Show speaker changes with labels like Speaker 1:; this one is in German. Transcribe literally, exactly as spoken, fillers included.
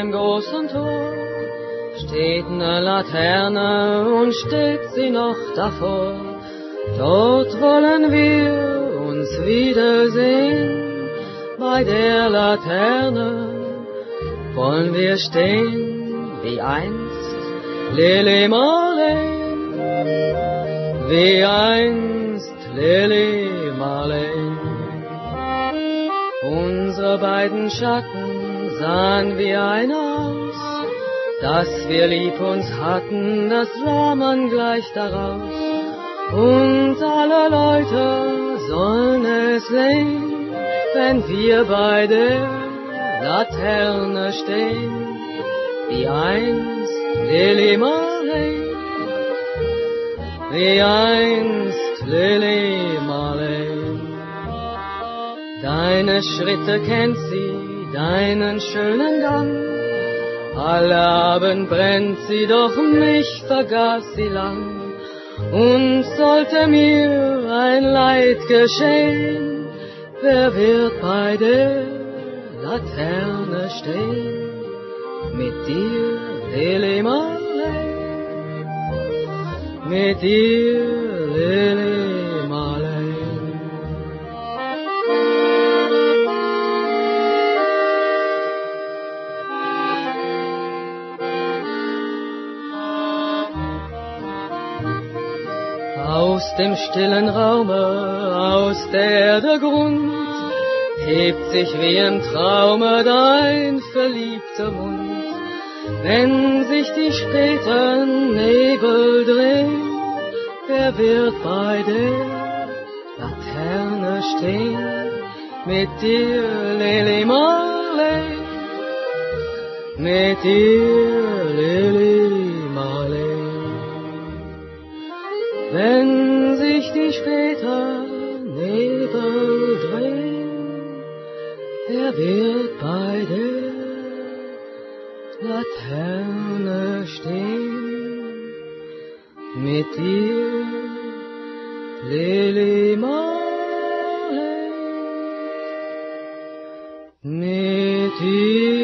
Speaker 1: dem großen Tor steht ne Laterne und steht sie noch davor. Dort wollen wir uns wiedersehen, bei der Laterne wollen wir stehen, wie einst Lili Marleen, wie einst Lili Marleen. Unsere beiden Schatten sahen wie einer aus, dass wir lieb uns hatten, das sah man gleich daraus. Und alle Leute sollen es sehen, wenn wir bei der Laterne stehen, wie einst Lili Marleen, wie einst Lili Marleen. Deine Schritte kennt sie, deinen schönen Gang, alle Abend brennt sie, doch mich vergaß sie lang. Und sollte mir ein Leid geschehen, wer wird bei der Laterne stehen? Mit dir, Lili Marleen, mit dir, Lili Marleen. Aus dem stillen Raume, aus der Erde Grund, hebt sich wie im Traume dein verliebter Mund. Wenn sich die späten Nebel drehen, wer wird bei der Laterne stehen? Mit dir, Lili Marleen, mit dir, Lili Marleen. Wenn sich die späten Nebel drehen, wer wird bei der Laterne stehen? Mit dir, Lili Marleen, mit dir.